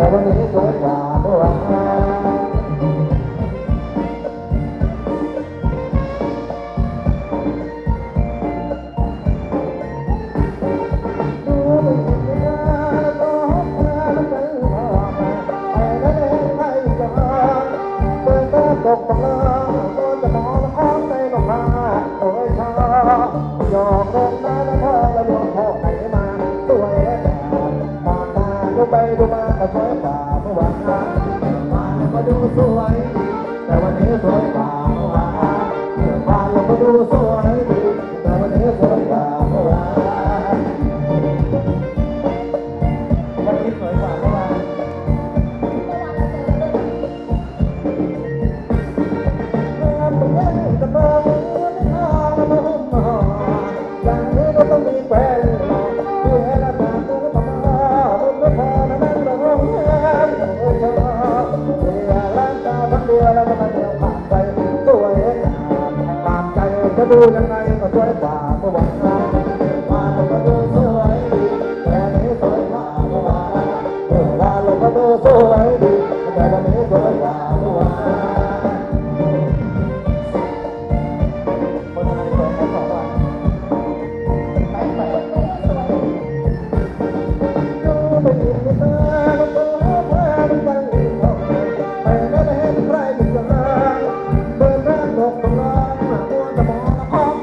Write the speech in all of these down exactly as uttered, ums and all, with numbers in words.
แต่วันนี้สวยกว่าเมื่อวานตกตะลาก็จะมองห้องในลมหาโอ้ยชายอมลงน้ำเธอแล้วดวงพ่อไหนมาสวยแต่มองตาดูไปดูมาก็สวยกว่าเมื่อวานมาแล้วก็ดูสวยแต่วันนี้สวยกว่าเมื่อวานมาแล้วก็ดูสวยแต่วันนี้สวยกว่าเมื่อวานวันนี้สวยกว่าเมื่อวานดูยังไงก็สวยกว่าเมื่อวานมาเราก็ดูสวยแต่วันนี้สวยกว่าเมื่อวานเมื่อวานเราก็ดูสวยดีแต่วันนี้สวยกว่าเมื่อวานคนไทยสวยแค่สองวันไปไปดูไปดูไม่ตาดูเพื่อดูตั้งอีกคนไปไม่เห็นใครอีกอย่างเดินทางตกตรงนั้นมัวแต่มอง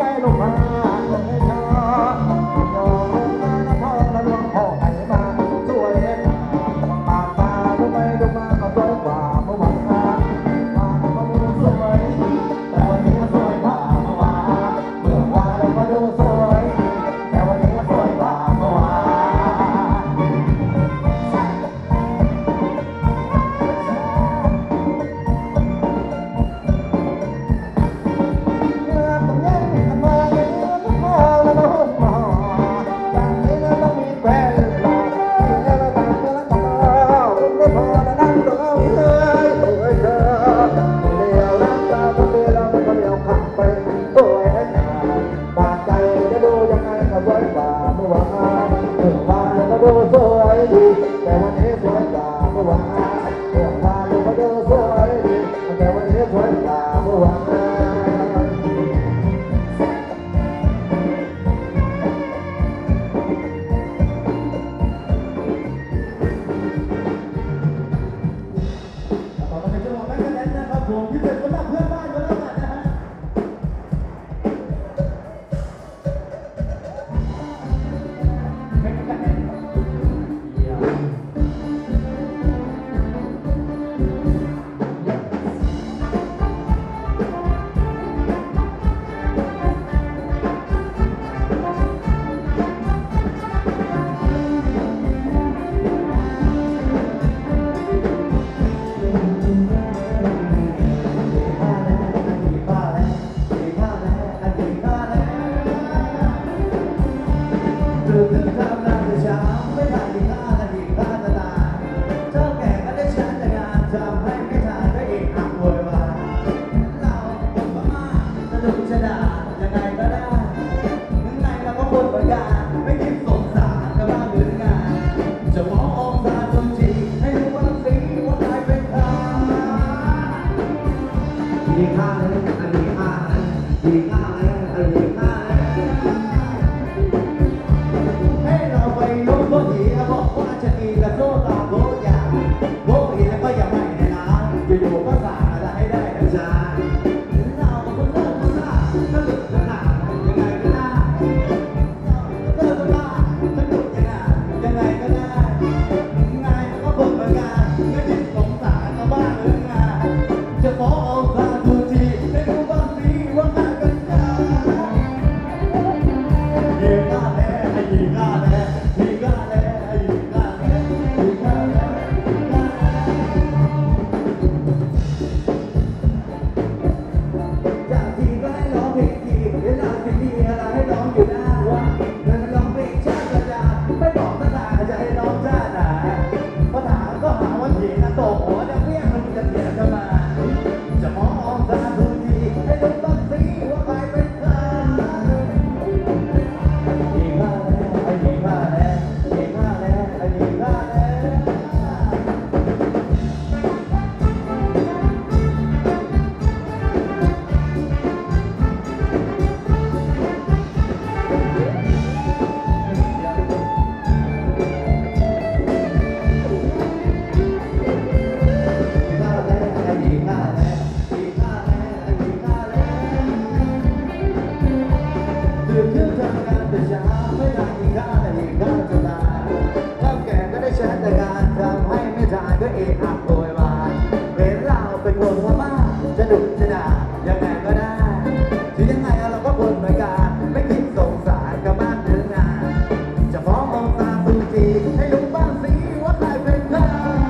เอะอะโวยวายเป็นเราเป็นคนว่าบ้าจะดุจะด่ายังไงก็ได้ถึงยังไงเราก็คนเหมือนกันไม่คิดสงสารกับบ้านเรือนงานจะฟ้องมองตาซูจีให้รู้บ้างสิว่าใครเป็นใคร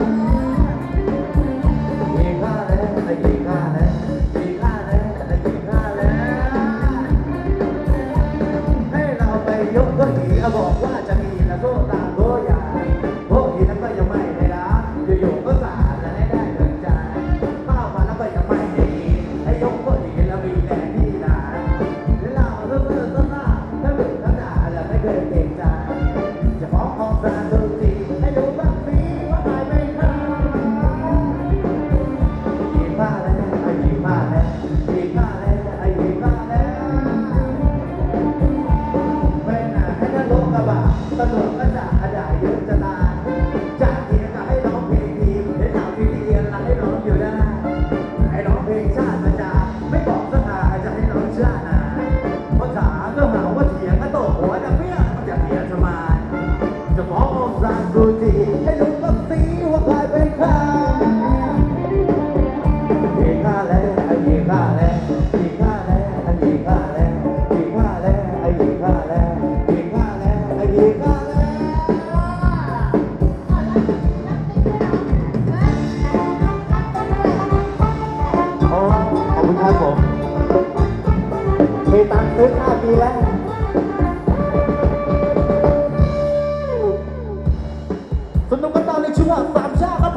มีค่าแล้วไอ้มีค่าแล้วมีค่าแล้วไอ้มีค่าแล้วให้เราไปยกก็หีบอกว่าจะมีนะโซ่ตาโซ่ใหญ่พวกนี้นั้นก็ยังไม่ได้ละอยู่ๆก็สาดและได้ได้เงินใจข้าวมาแล้วก็ยังไม่ได้กินให้ยกก็หีแล้วมีแรงที่ไหนแล้วเราเริ่มเริ่มต้นหน้าถ้าเบื่อถ้าด่าแล้วไม่เคยเกรงใจจะฟ้องของสารดูสิให้ดูบ้างสิว่าใครไม่ฆ่ามีค่าแล้วไอ้มีค่าแล้วมีค่าแล้วไอ้มีค่าแล้วไม่น่าให้นั่งรถกระบะตำรวจก็จะด่าเยอะจะตายจากที่จะให้ร้องเพลงดีเห็นข่าวทีวีอะไรให้ร้องอยู่ได้ให้ร้องเพลงชาติประจาไม่บอกสักหาจะให้ร้องชาตินาเพราะถามก็หาว่าเถียงก็โตหัวนะเปี้ยมันจะเถียงทำไมจะฟ้ององค์ราชูจีให้รู้บ้างสิว่าใครเป็นใครมีค่าแล้วไอ้มีค่าแล้วมีค่าแล้วไอ้มีค่าแล้วมีค่าแล้วไอ้มีค่าแล้วมีค่าแล้วไอ้มีค่าแล้วโอ้ขอบคุณครับผมมีตังค์ซื้อข้าวกินแล้วสนุกกันต่อในช่วงสามชาติ